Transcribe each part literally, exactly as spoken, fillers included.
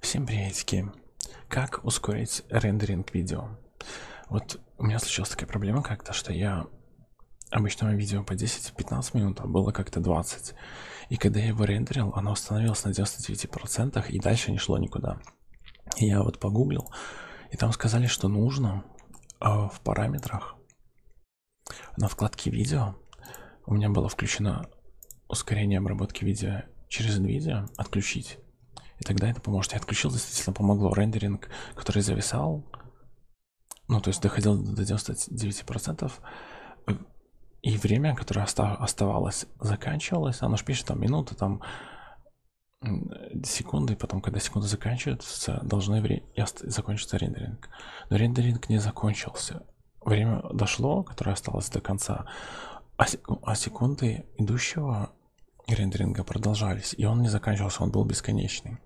Всем приветики. Как ускорить рендеринг видео? Вот у меня случилась такая проблема как-то, что я обычного видео по десять-пятнадцать минут, а было как-то двадцать. И когда я его рендерил, оно остановилось на девяноста девяти процентах и дальше не шло никуда. И я вот погуглил, и там сказали, что нужно э, в параметрах на вкладке видео у меня было включено ускорение обработки видео через NVIDIA отключить. И тогда это поможет. Я отключил, действительно помогло. Рендеринг, который зависал, ну, то есть доходил до девяноста девяти процентов, и время, которое оста- оставалось, заканчивалось. Оно же пишет там минуты, там секунды, и потом, когда секунды заканчиваются, должны вре- закончиться рендеринг. Но рендеринг не закончился. Время дошло, которое осталось до конца, а, сек- а секунды идущего рендеринга продолжались, и он не заканчивался, он был бесконечный.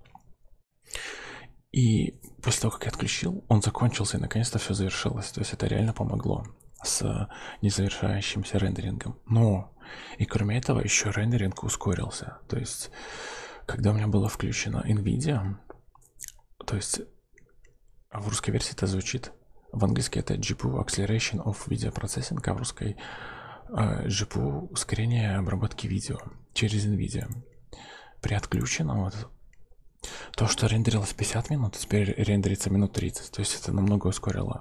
И после того, как я отключил, он закончился, и наконец-то все завершилось. То есть это реально помогло с незавершающимся рендерингом. Но и кроме этого еще рендеринг ускорился. То есть когда у меня было включено NVIDIA, то есть в русской версии это звучит, в английской это джи пи ю Acceleration of Video Processing, а в русской джи пи ю ускорение обработки видео через NVIDIA. При отключенном вот, то, что рендерилось пятьдесят минут, теперь рендерится минут тридцать. То есть это намного ускорило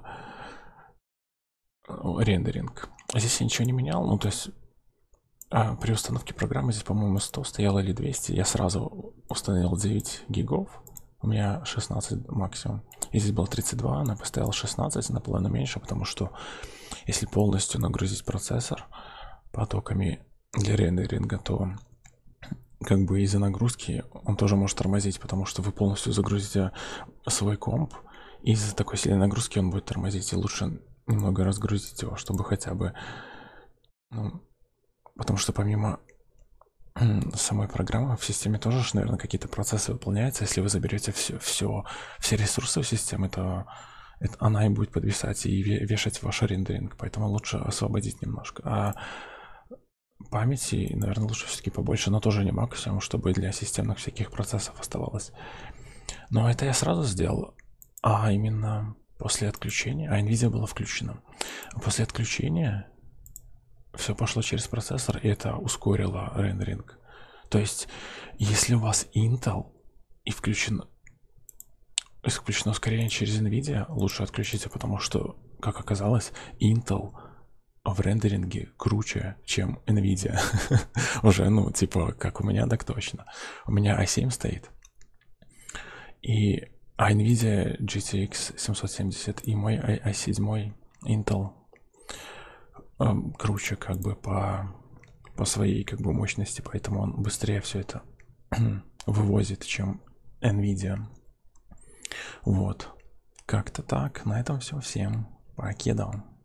рендеринг. Здесь я ничего не менял, ну то есть а, при установке программы здесь, по-моему, сто стояло или двести. Я сразу установил девять гигов. У меня шестнадцать максимум. И здесь было тридцать два, она поставила шестнадцать, наполовину меньше, потому что если полностью нагрузить процессор потоками для рендеринга, то как бы из-за нагрузки он тоже может тормозить, потому что вы полностью загрузите свой комп, и из-за такой сильной нагрузки он будет тормозить, и лучше немного разгрузить его, чтобы хотя бы, ну, потому что помимо самой программы в системе тоже, наверное, какие-то процессы выполняются. Если вы заберете все, все, все ресурсы в системе, то это, она и будет подвисать и вешать ваш рендеринг, поэтому лучше освободить немножко. А памяти, наверное, лучше все-таки побольше, но тоже не максимум, чтобы для системных всяких процессов оставалось. Но это я сразу сделал, а именно после отключения, а NVIDIA было включено. После отключения все пошло через процессор, и это ускорило рендеринг. То есть, если у вас Intel и включено, включено ускорение через NVIDIA, лучше отключите, потому что, как оказалось, Intel в рендеринге круче, чем NVIDIA. Уже, ну, типа, как у меня, так точно. У меня ай семь стоит. И а NVIDIA джи ти экс семьсот семьдесят и мой ай семь Intel эм, круче, как бы, по, по своей, как бы, мощности, поэтому он быстрее все это вывозит, чем NVIDIA. Вот. Как-то так. На этом все. Всем покедал.